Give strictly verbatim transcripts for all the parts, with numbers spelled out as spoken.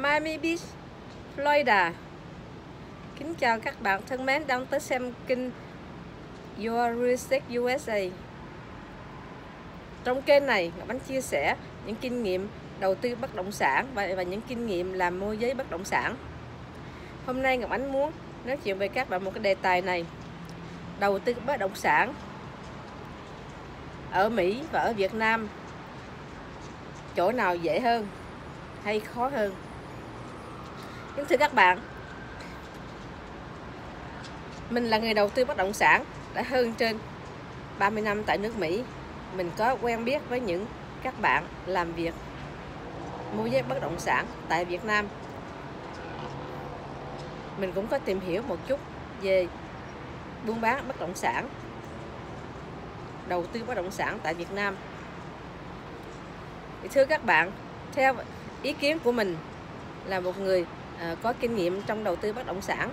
Miami Beach, Florida. Kính chào các bạn thân mến đang tới xem kênh Your Real Estate u ét a. Trong kênh này, Ngọc Ánh chia sẻ những kinh nghiệm đầu tư bất động sản và, và những kinh nghiệm làm môi giới bất động sản. Hôm nay Ngọc Ánh muốn nói chuyện về các bạn một cái đề tài này: đầu tư bất động sản ở Mỹ và ở Việt Nam, chỗ nào dễ hơn hay khó hơn? Kính thưa các bạn, mình là người đầu tư bất động sản đã hơn trên ba mươi năm tại nước Mỹ. Mình có quen biết với những các bạn làm việc môi giới bất động sản tại Việt Nam. Mình cũng có tìm hiểu một chút về buôn bán bất động sản, đầu tư bất động sản tại Việt Nam. Thì thưa các bạn, theo ý kiến của mình là một người à, có kinh nghiệm trong đầu tư bất động sản,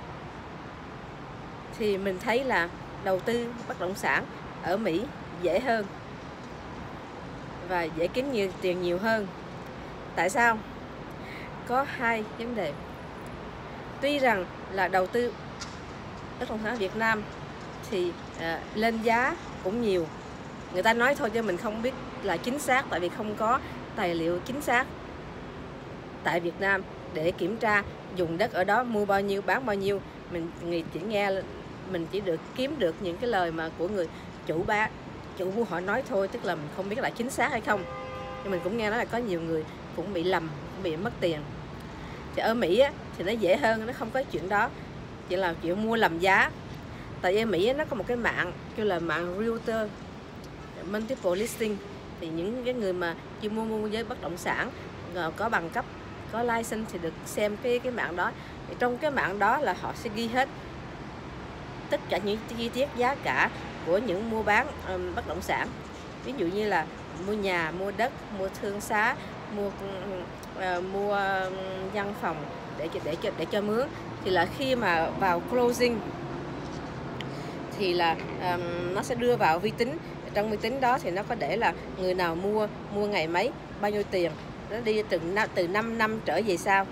thì mình thấy là đầu tư bất động sản ở Mỹ dễ hơn và dễ kiếm nhiều tiền nhiều hơn. Tại sao? Có hai vấn đề. Tuy rằng là đầu tư bất động sản ở Việt Nam thì à, lên giá cũng nhiều, người ta nói thôi chứ mình không biết là chính xác, tại vì không có tài liệu chính xác tại Việt Nam để kiểm tra dùng đất ở đó mua bao nhiêu bán bao nhiêu. Mình chỉ nghe mình chỉ được kiếm được những cái lời mà của người chủ bá chủ mua họ nói thôi, tức là mình không biết là chính xác hay không. Nhưng mình cũng nghe nói là có nhiều người cũng bị lầm, cũng bị mất tiền. Thì ở Mỹ á, thì nó dễ hơn, nó không có chuyện đó, chỉ là chuyện mua lầm giá. Tại vì ở Mỹ á, nó có một cái mạng kêu là mạng Realtor Multiple Listing, thì những cái người mà chuyên mua môi giới bất động sản có bằng cấp, có license thì được xem cái cái mạng đó. Thì trong cái mạng đó là họ sẽ ghi hết tất cả những chi tiết giá cả của những mua bán um, bất động sản. Ví dụ như là mua nhà, mua đất, mua thương xá, mua uh, mua văn phòng để để cho để cho mướn. Thì là khi mà vào closing thì là um, nó sẽ đưa vào vi tính. Trong vi tính đó thì nó có để là người nào mua mua ngày mấy, bao nhiêu tiền, nó đi từ từ năm năm trở về sau,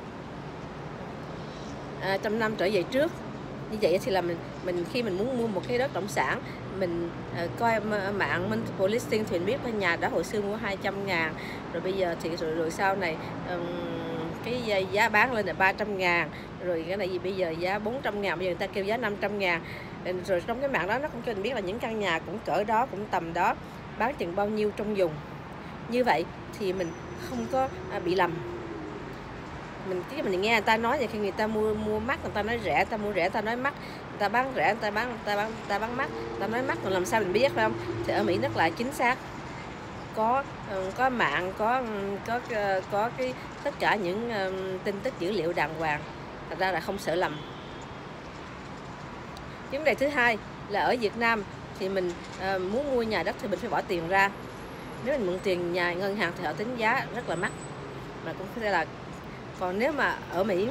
à, trong năm trở về trước. Như vậy thì là mình mình khi mình muốn mua một cái đất bất động sản, mình uh, coi mạng Multiple Listing thì mình biết cái nhà đó hồi xưa mua hai trăm ngàn, rồi bây giờ thì rồi, rồi sau này um, cái giá bán lên là ba trăm ngàn, rồi cái này gì bây giờ giá bốn trăm ngàn, bây giờ người ta kêu giá năm trăm ngàn. Rồi trong cái mạng đó nó cũng cho mình biết là những căn nhà cũng cỡ đó, cũng tầm đó, bán chừng bao nhiêu trong vùng. Như vậy thì mình không có à, bị lầm. Mình chứ mình nghe người ta nói vậy, khi người ta mua mua mắc, người ta nói rẻ, người ta mua rẻ, người ta nói mắc, người ta bán rẻ, người ta bán người ta bán người ta bán mắc, người ta nói mắc, còn làm sao mình biết, phải không? Thì ở Mỹ rất là chính xác, có có mạng, có có có cái tất cả những uh, tin tức dữ liệu đàng hoàng, thật ra là không sợ lầm. Vấn đề thứ hai là ở Việt Nam thì mình uh, muốn mua nhà đất thì mình phải bỏ tiền ra. Nếu mình mượn tiền nhà ngân hàng thì họ tính giá rất là mắc, mà cũng có thể là còn nếu mà ở Mỹ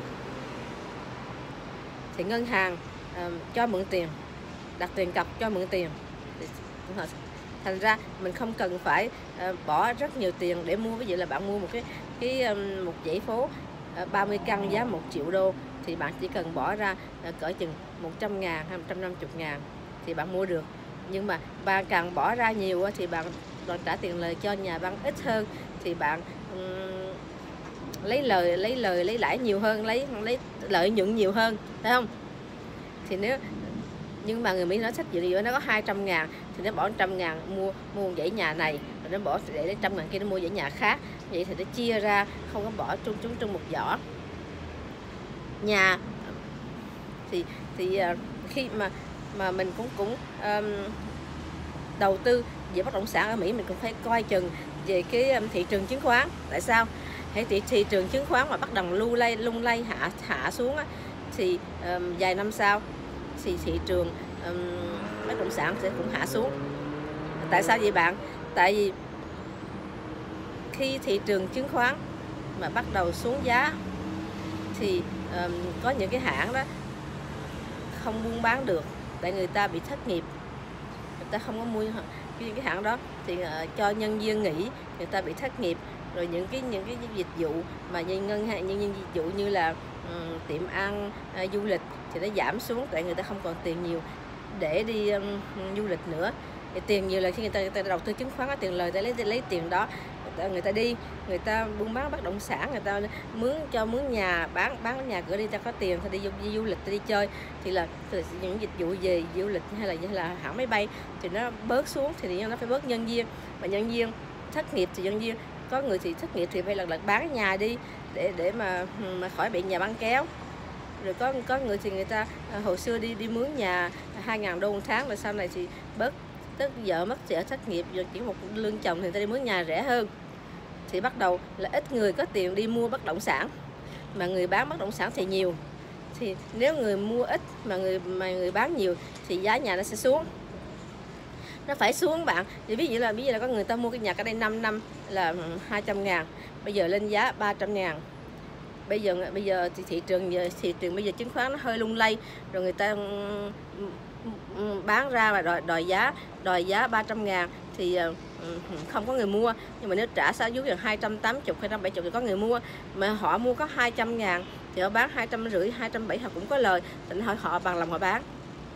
thì ngân hàng uh, cho mượn tiền, đặt tiền cọc cho mượn tiền, thì thành ra mình không cần phải uh, bỏ rất nhiều tiền để mua. Ví dụ là bạn mua một cái cái um, một dãy phố uh, ba mươi căn giá một triệu đô, thì bạn chỉ cần bỏ ra uh, cỡ chừng một trăm ngàn hay một trăm năm mươi ngàn thì bạn mua được. Nhưng mà bạn càng bỏ ra nhiều thì bạn còn trả tiền lời cho nhà băng ít hơn, thì bạn um, lấy lời lấy lời lấy lãi nhiều hơn, lấy lấy lợi nhuận nhiều hơn, phải không? Thì nếu nhưng mà người Mỹ nó thích gì, nó có hai trăm ngàn thì nó bỏ một trăm ngàn mua mua một dãy nhà này, rồi nó bỏ để lấy trăm ngàn kia nó mua dãy nhà khác. Vậy thì nó chia ra, không có bỏ chung chúng trong một giỏ. Nhà thì thì khi mà mà mình cũng cũng um, đầu tư về bất động sản ở Mỹ, mình cũng phải coi chừng về cái thị trường chứng khoán. Tại sao? Hãy thị, thị trường chứng khoán mà bắt đầu lưu lay lung lay hạ hạ xuống á, thì um, vài năm sau thì thị trường um, bất động sản sẽ cũng hạ xuống. Tại sao vậy bạn? Tại vì khi thị trường chứng khoán mà bắt đầu xuống giá thì um, có những cái hãng đó không buôn bán được, tại người ta bị thất nghiệp, người ta không có mua những cái hãng đó thì uh, cho nhân viên nghỉ, người ta bị thất nghiệp, rồi những cái những cái dịch vụ mà như ngân hàng, nhân viên dịch vụ như là um, tiệm ăn, uh, du lịch thì nó giảm xuống, tại người ta không còn tiền nhiều để đi um, du lịch nữa. Thì tiền nhiều là khi người ta, người ta đầu tư chứng khoán có tiền lời, ta lấy lấy tiền đó người ta, người ta đi, người ta buôn bán bất động sản, người ta mướn cho mướn nhà, bán bán nhà cửa đi, ta có tiền ta đi, đi, đi du lịch, ta đi chơi, thì là những dịch vụ về du lịch hay là hay là hãng máy bay thì nó bớt xuống, thì nó phải bớt nhân viên, và nhân viên thất nghiệp thì nhân viên có người thì thất nghiệp thì phải lần lượt bán nhà đi để để mà mà khỏi bị nhà băng kéo. Rồi có có người thì người ta hồi xưa đi đi mướn nhà hai ngàn đô một tháng, rồi sau này thì bớt, tức vợ mất vợ thất nghiệp rồi chỉ một lương chồng thì người ta đi mướn nhà rẻ hơn, thì bắt đầu là ít người có tiền đi mua bất động sản, mà người bán bất động sản thì nhiều. Thì nếu người mua ít mà người mà người bán nhiều thì giá nhà nó sẽ xuống, nó phải xuống bạn. Thì ví dụ là ví dụ là có người ta mua cái nhà cách đây năm năm là hai trăm ngàn, bây giờ lên giá ba trăm ngàn. Bây giờ bây giờ thì thị trường thị trường bây giờ chứng khoán nó hơi lung lay, rồi người ta bán ra và đòi đòi giá đòi giá ba trăm ngàn thì không có người mua. Nhưng mà nếu trả giá dưới gần hai trăm tám mươi, hai trăm bảy mươi thì có người mua. Mà họ mua có hai trăm ngàn thì họ bán hai trăm rưỡi, hai trăm bảy mươi họ cũng có lời, thì họ, họ bằng lòng họ bán.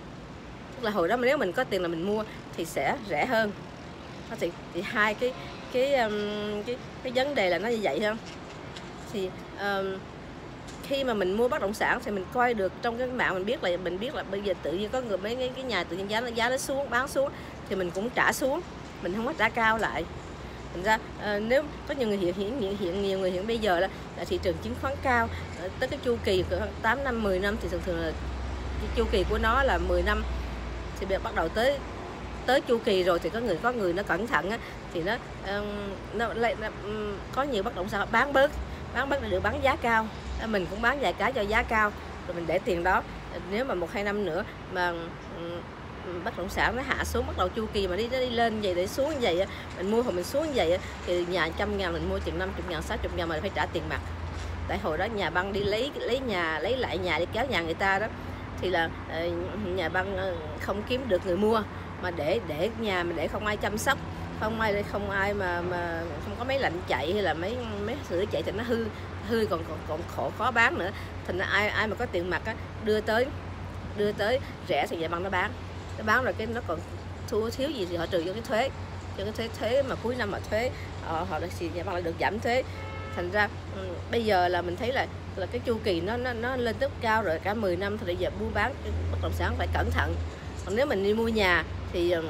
Tức là hồi đó nếu mình có tiền là mình mua thì sẽ rẻ hơn. Thì, thì hai cái cái, um, cái cái vấn đề là nó như vậy không? Thì um, khi mà mình mua bất động sản thì mình coi được trong cái mạng, mình biết là mình biết là bây giờ tự nhiên có người mấy cái, cái nhà tự nhiên giá nó giá nó xuống, bán xuống thì mình cũng trả xuống, mình không có trả cao lại. Thành ra uh, nếu có nhiều người hiện hiện hiện, hiện nhiều người hiện bây giờ là, là thị trường chứng khoán cao, uh, tới cái chu kỳ tám năm mười năm thì thường thường là cái chu kỳ của nó là mười năm, thì bây giờ bắt đầu tới tới chu kỳ rồi thì có người có người nó cẩn thận á, thì nó um, nó, nó, nó um, có nhiều bất động sản bán bớt bán bớt để được bán giá cao, mình cũng bán vài cái cho giá cao rồi mình để tiền đó. Nếu mà một hai năm nữa mà um, bất động sản nó hạ xuống, bắt đầu chu kỳ mà đi nó đi lên vậy để xuống như vậy, mình mua hoặc mình xuống như vậy thì nhà trăm ngàn mình mua chừng năm mươi ngàn, sáu mươi ngàn mà phải trả tiền mặt. Tại hồi đó nhà băng đi lấy lấy nhà lấy lại nhà để kéo nhà người ta đó, thì là nhà băng không kiếm được người mua, mà để để nhà mà để không ai chăm sóc, không ai không ai mà mà không có máy lạnh chạy hay là mấy mấy sửa chạy thì nó hư hư còn còn còn khổ khó bán nữa. Thành ra ai ai mà có tiền mặt á, đưa tới đưa tới rẻ thì nhà băng nó bán nó bán rồi cái nó còn thua thiếu gì thì họ trừ vô cái thuế, cho cái thuế thuế mà cuối năm mà thuế họ họ thì nhà băng lại được giảm thuế. Thành ra um, bây giờ là mình thấy là là cái chu kỳ nó nó nó lên rất cao rồi, cả mười năm thì bây giờ buôn bán bất động sản phải cẩn thận. Còn nếu mình đi mua nhà thì um,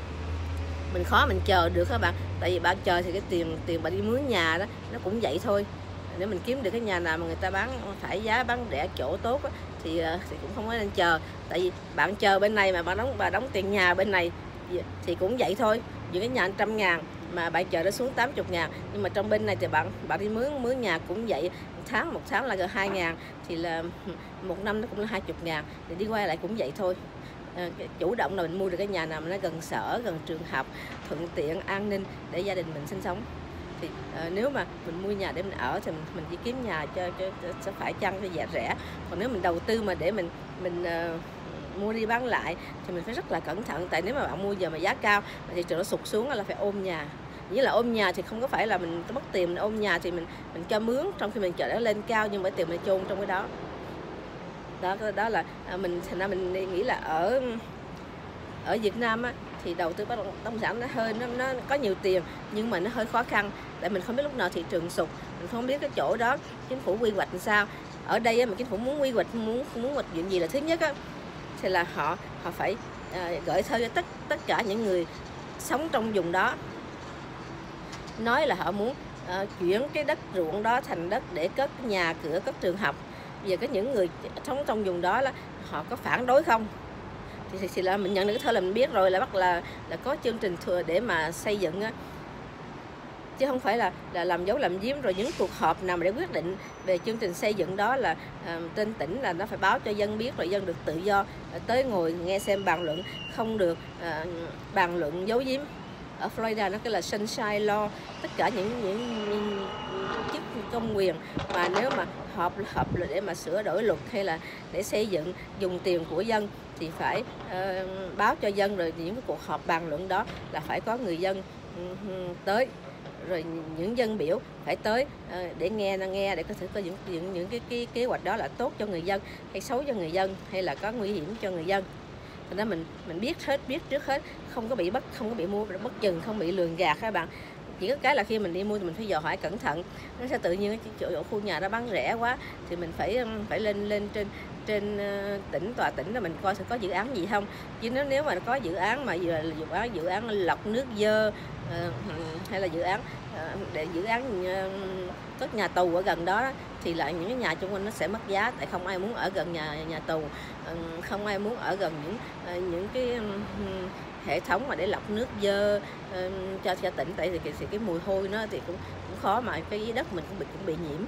mình khó mình chờ được các bạn, tại vì bạn chờ thì cái tiền tiền bạn đi mướn nhà đó nó cũng vậy thôi. Nếu mình kiếm được cái nhà nào mà người ta bán phải giá bán rẻ chỗ tốt á, thì thì cũng không có nên chờ. Tại vì bạn chờ bên này mà bạn đóng bà đóng tiền nhà bên này thì cũng vậy thôi. Những cái nhà trăm ngàn mà bạn chờ nó xuống tám mươi ngàn, nhưng mà trong bên này thì bạn bạn đi mướn mướn nhà cũng vậy, một tháng một tháng là gần hai ngàn, thì là một năm nó cũng là hai mươi ngàn, thì đi quay lại cũng vậy thôi. À, chủ động là mình mua được cái nhà nào mà nó gần sở, gần trường học, thuận tiện, an ninh để gia đình mình sinh sống. Thì à, nếu mà mình mua nhà để mình ở thì mình, mình chỉ kiếm nhà cho, cho, cho, cho phải chăng cho giá rẻ. Còn nếu mình đầu tư mà để mình mình uh, mua đi bán lại thì mình phải rất là cẩn thận. Tại nếu mà bạn mua giờ mà giá cao mà thị trường nó sụt xuống là phải ôm nhà. Như là ôm nhà thì không có phải là mình mất tiền, mình ôm nhà thì mình mình cho mướn trong khi mình chờ nó lên cao, nhưng mà tiền mình chôn trong cái đó. Đó đó là mình thành ra mình nghĩ là ở ở Việt Nam á, thì đầu tư bất động sản nó hơi nó, nó có nhiều tiền nhưng mà nó hơi khó khăn, tại mình không biết lúc nào thị trường sụt, mình không biết cái chỗ đó chính phủ quy hoạch làm sao. Ở đây á, mà chính phủ muốn quy hoạch muốn muốn hoạch chuyện gì là thứ nhất á, thì là họ họ phải à, gửi thơ cho tất tất cả những người sống trong vùng đó, nói là họ muốn à, chuyển cái đất ruộng đó thành đất để cất nhà cửa, cất trường học. Bây giờ có những người sống trong vùng đó là họ có phản đối không? Thì, thì, thì là mình nhận được cái thơ là mình biết rồi, là bắt là là có chương trình thừa để mà xây dựng á, chứ không phải là là làm dấu làm giếm. Rồi những cuộc họp nào mà để quyết định về chương trình xây dựng đó là à, trên tỉnh là nó phải báo cho dân biết, rồi dân được tự do à, tới ngồi nghe xem bàn luận, không được à, bàn luận giấu giếm. Ở Florida nó cái là Sunshine Law, tất cả những những, những chức công quyền mà nếu mà họp họp để mà sửa đổi luật hay là để xây dựng dùng tiền của dân thì phải uh, báo cho dân, rồi những cái cuộc họp bàn luận đó là phải có người dân uh, tới. rồi những dân biểu phải tới để nghe nghe để có thể có những những những cái, cái kế hoạch đó là tốt cho người dân hay xấu cho người dân hay là có nguy hiểm cho người dân. Thành ra mình mình biết hết, biết trước hết, không có bị bắt, không có bị mua bất chừng, không bị lường gạt các bạn. Chỉ có cái là khi mình đi mua thì mình phải dò hỏi cẩn thận. Nó sẽ tự nhiên cái chỗ, chỗ khu nhà đó bán rẻ quá thì mình phải phải lên lên trên trên uh, tỉnh tòa tỉnh là mình coi sẽ có dự án gì không. Chứ nếu nếu mà có dự án mà vừa dự án dự án lọc nước dơ uh, hay là dự án uh, để dự án uh, có nhà tù ở gần đó thì lại những cái nhà chung quanh nó sẽ mất giá, tại không ai muốn ở gần nhà nhà tù, uh, không ai muốn ở gần những uh, những cái uh, hệ thống mà để lọc nước dơ uh, cho cho tỉnh, tại vì cái, cái mùi hôi nó thì cũng, cũng khó mà cái đất mình cũng bị cũng bị nhiễm.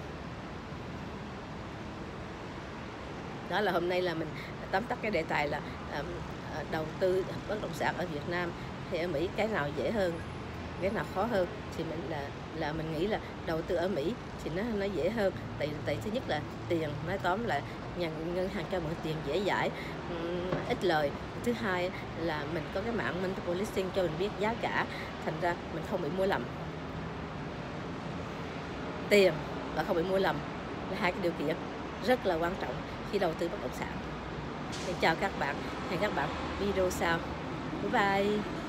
Đó là hôm nay là mình tóm tắt cái đề tài là uh, đầu tư bất động sản ở Việt Nam hay ở Mỹ, cái nào dễ hơn, cái nào khó hơn. Thì mình là là mình nghĩ là đầu tư ở Mỹ thì nó nó dễ hơn, tại tại thứ nhất là tiền, nói tóm là nhà ngân hàng cho mượn tiền dễ dãi, um, ít lời. Thứ hai là mình có cái mạng multiple listing cho mình biết giá cả, thành ra mình không bị mua lầm. Tiền và không bị mua lầm là hai cái điều kiện rất là quan trọng khi đầu tư bất động sản. Xin chào các bạn, hẹn các bạn video sau. Bye bye.